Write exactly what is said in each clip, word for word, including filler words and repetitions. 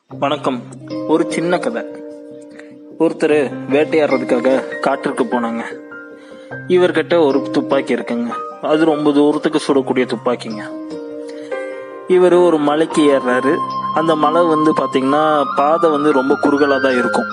வணக்கம். ஒரு சின்ன கதை. ஒருத்தர் வேட்டையாடுறதுக்காக காட்டிற்கு போனாங்க. இவர்கிட்ட ஒரு துப்பாக்கி இருக்குங்க. அது ரொம்ப தூரத்துக்கு சுடக்கூடிய துப்பாக்கிங்க. இவர் ஒரு மலைக்கு ஏறுறாரு. அந்த மலை வந்து பார்த்தீங்கன்னா பாதை வந்து ரொம்ப குறுகலாக தான் இருக்கும்.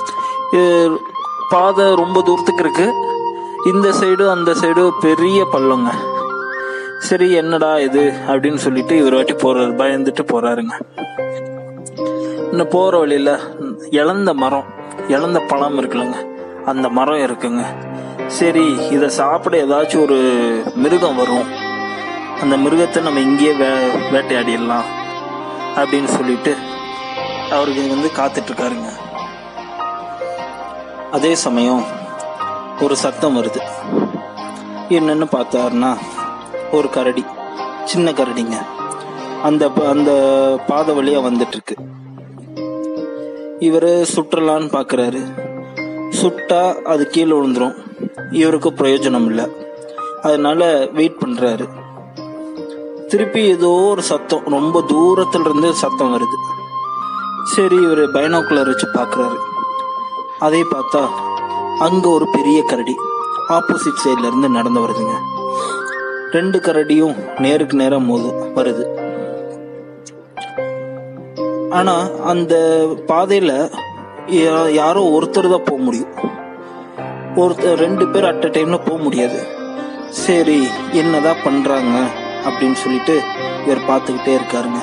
பாதை ரொம்ப தூரத்துக்கு இருக்கு. இந்த சைடு அந்த சைடு பெரிய பள்ளங்க. சரி, என்னடா இது அப்படின்னு சொல்லிட்டு இவர் வாட்டி போறாரு. பயந்துட்டு போறாருங்க. இன்னும் போற வழியில இழந்த மரம், இழந்த பழம் இருக்குல்லங்க, அந்த மரம் இருக்குங்க. சரி, இதை சாப்பிட ஏதாச்சும் ஒரு மிருகம் வரும், அந்த மிருகத்தை நம்ம இங்கேயே வே வேட்டையாடிடலாம் அப்படின்னு சொல்லிட்டு அவருக்கு வந்து காத்துட்டு இருக்காருங்க. அதே சமயம் ஒரு சத்தம் வருது. என்னன்னு பார்த்தாருன்னா ஒரு கரடி, சின்ன கரடிங்க, அந்த அந்த பாதை வழியா வந்துட்டு இருக்கு. இவரு சுற்றலான்னு பாக்குறாரு. சுட்டா அது கீழே விழுந்துரும், இவருக்கு பிரயோஜனம் இல்லை. அதனால வெயிட் பண்றாரு. திருப்பி ஏதோ ஒரு சத்தம், ரொம்ப தூரத்துல இருந்து சத்தம் வருது. சரி, இவரு பைனாக்குலர் வச்சு பாக்குறாரு. அதை பார்த்தா அங்க ஒரு பெரிய கரடி ஆப்போசிட் சைட்ல இருந்து நடந்து வருதுங்க. ரெண்டு கரடியும் நேருக்கு நேரம் மோது வருது. ஆனா அந்த பாதையில யாரோ ஒருத்தர் தான் போக முடியும். ஒருத்தர் ரெண்டு பேர் அட் அ டைம்ல போக முடியாது. சரி, என்னதான் பண்றாங்க அப்படின்னு சொல்லிட்டு இவர் பார்த்துக்கிட்டே இருக்காருங்க.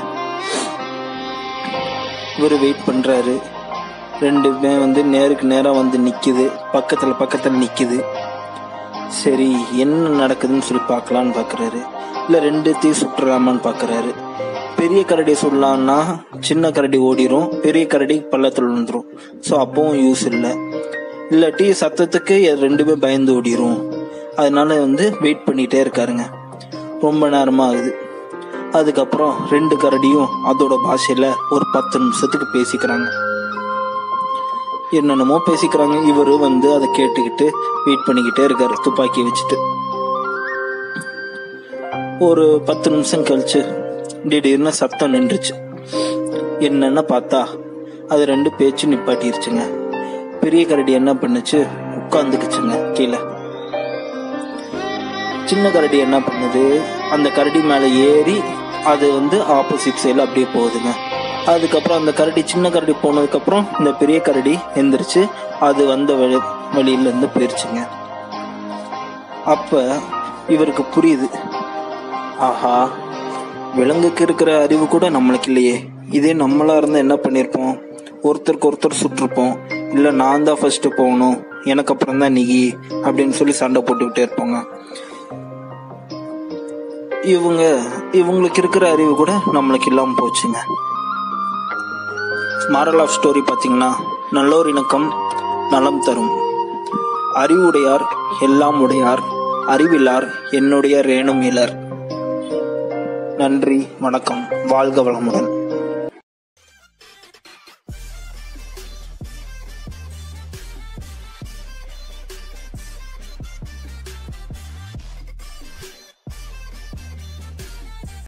இவர் வெயிட் பண்றாரு. ரெண்டுமே வந்து நேருக்கு நேரம் வந்து நிக்குது, பக்கத்துல பக்கத்துல நிக்குது. சரி, என்ன நடக்குதுன்னு சொல்லி பார்க்கலான்னு பாக்குறாரு. இல்ல ரெண்டுத்தையும் சுட்டுறாமான்னு பாக்குறாரு. பெரிய கரடி சொல்லலாம்னா சின்ன கரடி ஓடிரும், பெரிய கரடி பள்ளத்துல விழுந்துரும். ஸோ அப்பவும் யூஸ் இல்லை. இல்லாட்டி சத்தத்துக்கு ரெண்டுமே பயந்து ஓடிரும். அதனால வந்து வெயிட் பண்ணிட்டே இருக்காருங்க. ரொம்ப நேரமா ஆகுது. அதுக்கப்புறம் ரெண்டு கரடியும் அதோட பாஷையில ஒரு பத்து நிமிஷத்துக்கு பேசிக்கிறாங்க. என்னென்னமோ பேசிக்கிறாங்க. இவரு வந்து அதை கேட்டுக்கிட்டு வெயிட் பண்ணிக்கிட்டே இருக்காரு துப்பாக்கி வச்சுட்டு. ஒரு பத்து நிமிஷம் கழிச்சு திடீர்னு சத்தம் நின்றுச்சு. என்னன்னு பார்த்தா அது ரெண்டு பேச்சு நிப்பாட்டிருச்சுங்க. பெரிய கரடி என்ன பண்ணுச்சு, உட்காந்துக்குச்சுங்க கீழே. சின்ன கரடி என்ன பண்ணுது, அந்த கரடி மேல ஏறி அது வந்து ஆப்போசிட் சைட்ல அப்படியே போகுதுங்க. அதுக்கப்புறம் அந்த கரடி, சின்ன கரடி போனதுக்கு அப்புறம் இந்த பெரிய கரடி எந்திரிச்சு அது வந்த வழி வழியில இருந்து போயிருச்சுங்க. அப்ப இவருக்கு புரியுது, ஆஹா, விலங்குக்கு இருக்கிற அறிவு கூட நம்மளுக்கு இல்லையே. இதே நம்மளா இருந்தா என்ன பண்ணிருப்போம், ஒருத்தருக்கு ஒருத்தர் சுட்டிருப்போம். இல்ல நான் தான் ஃபர்ஸ்ட் போகணும், எனக்கு அப்புறம் தான் நீ அப்படின்னு சொல்லி சண்டை போட்டுக்கிட்டே இருப்போங்க. இவங்க இவங்களுக்கு இருக்கிற அறிவு கூட நம்மளுக்கு இல்லாம போச்சுங்க. மாரல் ஆஃப் ஸ்டோரி பார்த்தீங்கன்னா, நல்லோர் இணக்கம் நலம் தரும், அறிவுடையார் எல்லாம் உடையார், அறிவிலார் என்னுடைய ரேணும் இலர். நன்றி, வணக்கம், வாழ்க வளமுடன்.